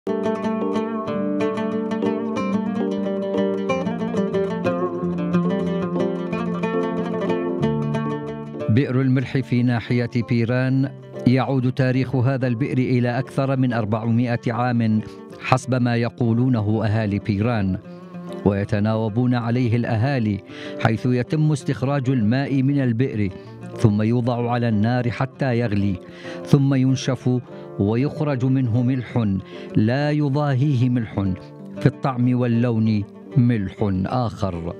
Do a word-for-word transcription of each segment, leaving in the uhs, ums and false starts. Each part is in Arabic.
بئر الملح في ناحية بيران يعود تاريخ هذا البئر إلى أكثر من أربعمائة عام حسب ما يقولونه أهالي بيران، ويتناوبون عليه الأهالي، حيث يتم استخراج الماء من البئر ثم يوضع على النار حتى يغلي، ثم ينشف ويخرج منه ملح لا يضاهيه ملح في الطعم واللون ملح آخر.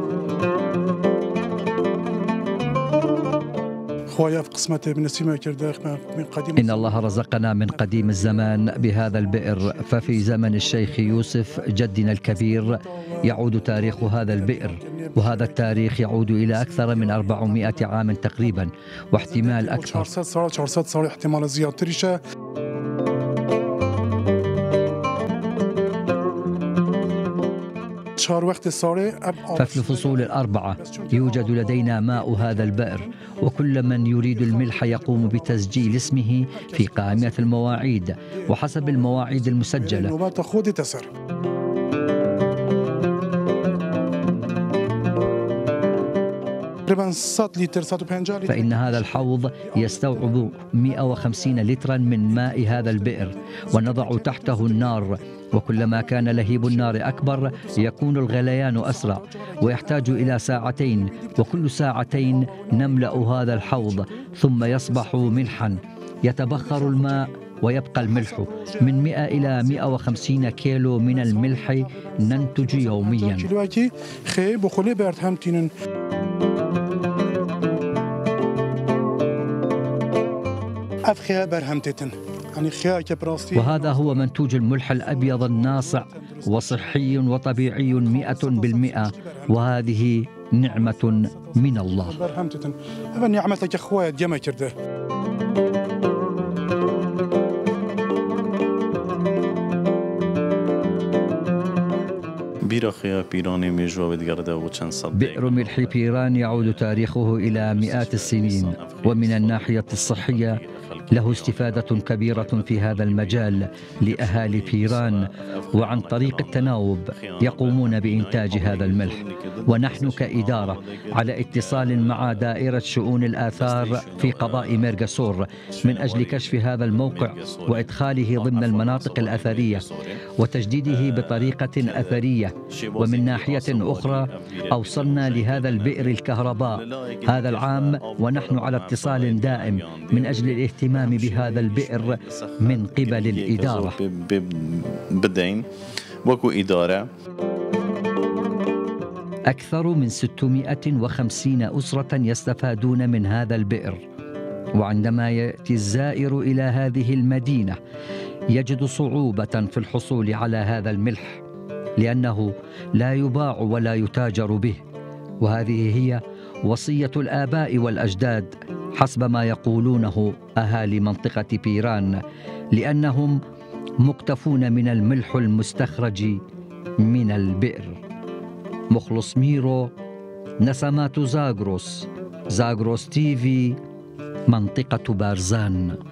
إن الله رزقنا من قديم الزمان بهذا البئر، ففي زمن الشيخ يوسف جدنا الكبير يعود تاريخ هذا البئر، وهذا التاريخ يعود إلى أكثر من أربعمائة عام تقريبا، واحتمال أكثر. ففي الفصول الأربعة يوجد لدينا ماء هذا البئر، وكل من يريد الملح يقوم بتسجيل اسمه في قائمة المواعيد وحسب المواعيد المسجلة. فإن هذا الحوض يستوعب مئة وخمسين لترا من ماء هذا البئر، ونضع تحته النار، وكلما كان لهيب النار أكبر يكون الغليان أسرع، ويحتاج إلى ساعتين، وكل ساعتين نملأ هذا الحوض ثم يصبح ملحا. يتبخر الماء ويبقى الملح. من مئة إلى مئة وخمسين كيلو من الملح ننتج يوميا. وهذا هو منتوج الملح الأبيض الناصع وصحي وطبيعي مئة بالمئة، وهذه نعمة من الله. بئر ملح بيران يعود تاريخه إلى مئات السنين، ومن الناحية الصحية له استفادة كبيرة في هذا المجال لأهالي بيران، وعن طريق التناوب يقومون بإنتاج هذا الملح. ونحن كإدارة على اتصال مع دائرة شؤون الآثار في قضاء ميرغاسور من أجل كشف هذا الموقع وإدخاله ضمن المناطق الأثرية وتجديده بطريقة أثرية. ومن ناحية أخرى أوصلنا لهذا البئر الكهرباء هذا العام، ونحن على اتصال دائم من أجل الاهتمام بهذا البئر من قبل الإدارة. أكثر من ستمائة وخمسين أسرة يستفادون من هذا البئر، وعندما يأتي الزائر إلى هذه المدينة يجد صعوبة في الحصول على هذا الملح، لأنه لا يباع ولا يتاجر به، وهذه هي وصية الآباء والأجداد حسب ما يقولونه أهالي منطقة بيران، لأنهم مكتفون من الملح المستخرج من البئر. مخلص ميرو، نسمات زاغروس، زاغروس تيفي، منطقة بارزان.